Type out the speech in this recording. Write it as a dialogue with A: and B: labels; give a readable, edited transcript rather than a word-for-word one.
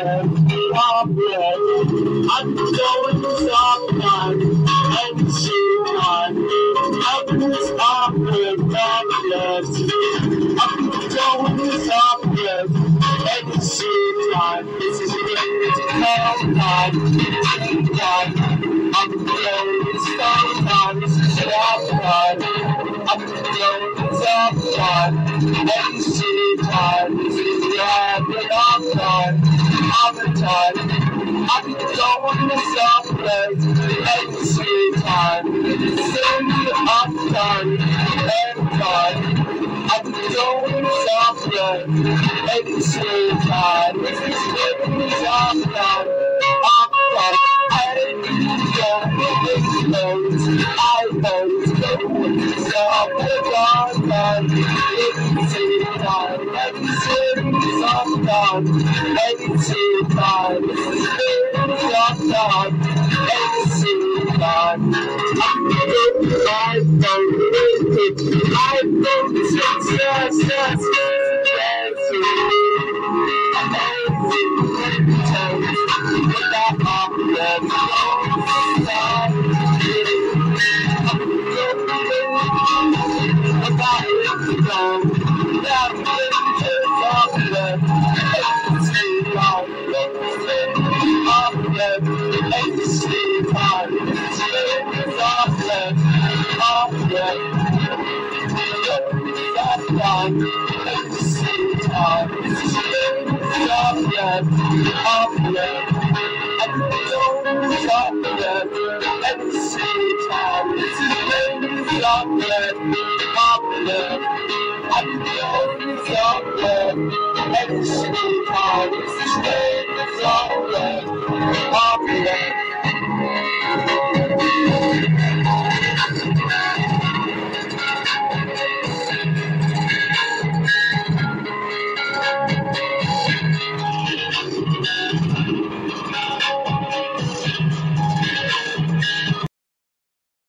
A: I'm going to stop time and see time. I'm going to stop with uplift. I'm going to stop with and see time. This is going to come time. I'm going to stop time. This is stop time. I'm going to stop time and see time. This is the end of time. I'm the time. I'm going to stop place and see time. Send me up time and time. I'm going to stop place and see time. This is me up time. I'm time. I always go to stop the time. See time. And see time. And see time. Stop time and see time. I don't success. Amazing times without uplift. Without income, without uplift. And see time. Uplift and see time. Uplift, uplift. Stop time and see time. Uplift, uplift. I'm going to uplift and see time. Uplift, uplift. I'm going to uplift and see time.